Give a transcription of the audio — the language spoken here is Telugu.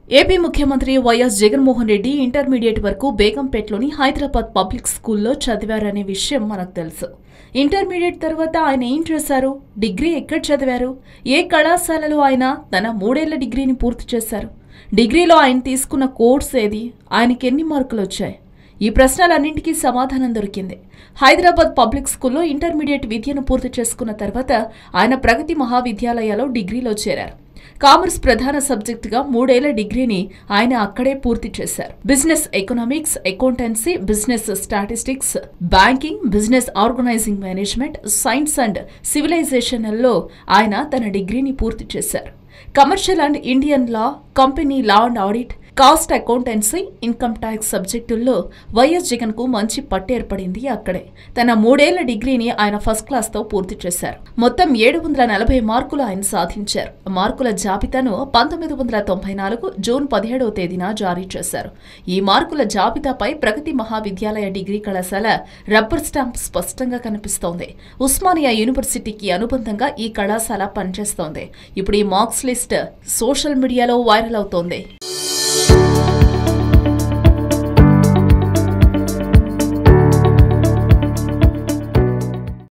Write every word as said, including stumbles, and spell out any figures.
ఏపీ ముఖ్యమంత్రి వైఎస్ జగన్మోహన్ రెడ్డి ఇంటర్మీడియట్ వరకు బేగంపేటలోని హైదరాబాద్ పబ్లిక్ స్కూల్లో చదివారనే విషయం మనకు తెలుసు. ఇంటర్మీడియట్ తర్వాత ఆయన ఏం చేశారు, డిగ్రీ ఎక్కడ చదివారు, ఏ కళాశాలలో ఆయన తన మూడేళ్ల డిగ్రీని పూర్తి చేశారు, డిగ్రీలో ఆయన తీసుకున్న కోర్స్ ఏది, ఆయనకి ఎన్ని మార్కులు వచ్చాయి? ఈ ప్రశ్నలన్నింటికీ సమాధానం దొరికింది. హైదరాబాద్ పబ్లిక్ స్కూల్లో ఇంటర్మీడియట్ విద్యను పూర్తి చేసుకున్న తర్వాత ఆయన ప్రగతి మహావిద్యాలయాలో డిగ్రీలో చేరారు. కామర్స్ ప్రధాన సబ్జెక్టుగా మూడేళ్ల డిగ్రీని ఆయన అక్కడే పూర్తి చేశారు. Business economics, accountancy, business statistics, banking, business organizing management, science and సివిలైజేషన్లలో ఆయన తన డిగ్రీని పూర్తి చేశారు. Commercial and Indian law, company law and audit, cost accountancy, income tax సబ్జెక్టుల్లో వైఎస్ జగన్ కు మంచి పట్టు ఏర్పడింది. అక్కడే తన మూడేళ్ల డిగ్రీని ఆయన ఫస్ట్ క్లాస్ తో పూర్తి చేశారు. మొత్తం ఏడు వందల నలభై మార్కులు ఆయన సాధించారు. మార్కుల జాబితాను పంతొమ్మిది వందల తొంభై నాలుగు జూన్ పదిహేడవ తేదీన జారీ చేశారు. ఈ మార్కుల జాబితాపై ప్రగతి మహావిద్యాలయ డిగ్రీ కళాశాల రబ్బర్ స్టాంప్ స్పష్టంగా కనిపిస్తోంది. ఉస్మానియా యూనివర్సిటీకి అనుబంధంగా ఈ కళాశాల పనిచేస్తోంది. ఇప్పుడు ఈ మార్క్స్ లిస్ట్ సోషల్ మీడియాలో వైరల్ అవుతోంది.